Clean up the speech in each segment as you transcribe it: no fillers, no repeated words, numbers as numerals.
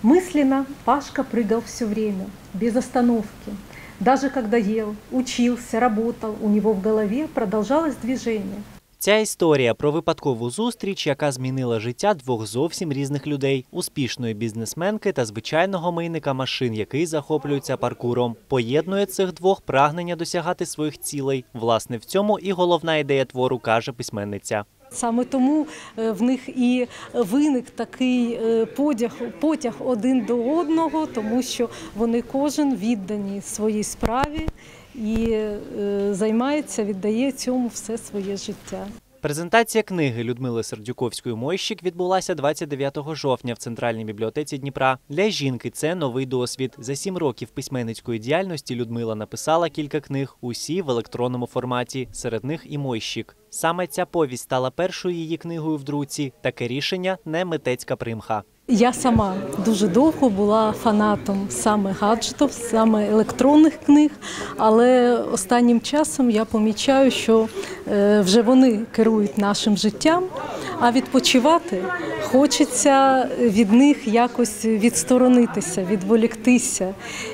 Мысленно Пашка прыгал все время, без остановки. Даже когда ел, учился, работал, у него в голове продолжалось движение. Ця історія про випадкову зустріч, яка змінила життя двох зовсім різних людей – успішної бізнесменки та звичайного мийника машин, який захоплюється паркуром. Поєднує цих двох прагнення досягати своїх цілей. Власне, в цьому і головна ідея твору, каже письменниця. Саме тому в них і виник такий потяг один до одного, тому що вони кожен віддані своїй справі і займається, віддає цьому все своє життя. Презентація книги Людмили Сердюковської-Мойщик відбулася 29 жовтня в Центральній бібліотеці Дніпра. Для жінки це новий досвід. За 7 років письменницької діяльності Людмила написала кілька книг, усі в електронному форматі, серед них і «Мойщик». Саме ця повість стала першою її книгою в друці. Таке рішення – не митецька примха. Я сама дуже довго була фанатом саме гаджетів, саме електронних книг, але останнім часом я помічаю, що вже вони керують нашим життям, а відпочивати хочеться від них якось відсторонитися, відволіктися.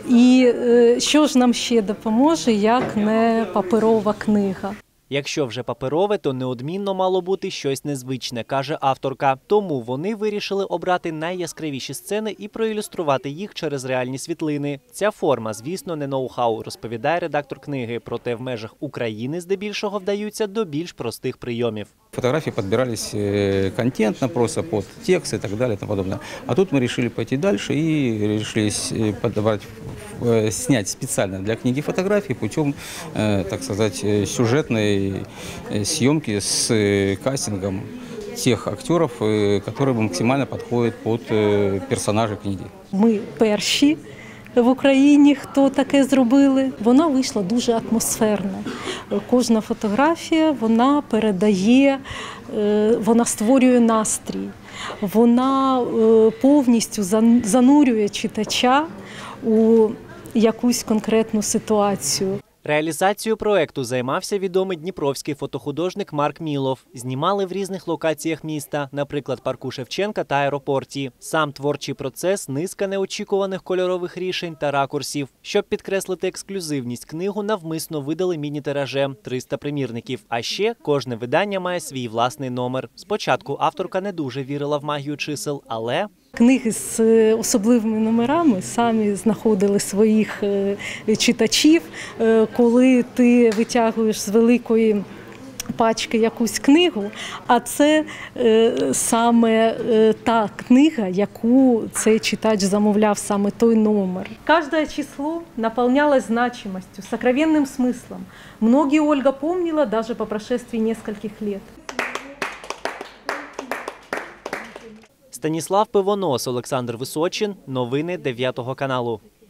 І що ж нам ще допоможе, як не паперова книга. Якщо вже паперове, то неодмінно мало бути щось незвичне, каже авторка. Тому вони вирішили обрати найяскравіші сцени і проілюструвати їх через реальні світлини. Ця форма, звісно, не ноу-хау, розповідає редактор книги. Проте в межах України здебільшого вдаються до більш простих прийомів. Фотографии подбирались контентно, просто под текст и так далее и тому подобное. А тут мы решили пойти дальше и решили подобрать, снять специально для книги фотографии путем, так сказать, сюжетной съемки с кастингом тех актеров, которые максимально подходят под персонажей книги. Ми перші в Україні, хто таке зробили. Вона вийшла дуже атмосферно. Кожна фотографія, вона передає, вона створює настрій. Вона повністю занурює читача у якусь конкретну ситуацію. Реалізацією проекту займався відомий дніпровський фотохудожник Марк Мілов. Знімали в різних локаціях міста, наприклад, парку Шевченка та аеропорті. Сам творчий процес – низка неочікуваних кольорових рішень та ракурсів. Щоб підкреслити ексклюзивність, книгу навмисно видали міні-тиражем – 300 примірників. А ще кожне видання має свій власний номер. Спочатку авторка не дуже вірила в магію чисел, але... Книги з особливими номерами самі знаходили своїх читачів. Коли ти витягуєш з великої пачки якусь книгу, а це саме та книга, яку цей читач замовляв, саме той номер. Каждое число наполнялось значимостью, сокровенным смыслом. Многие Ольга помнила даже по прошествии нескольких лет. Станіслав Пивонос, Олександр Височин. Новини 9 каналу.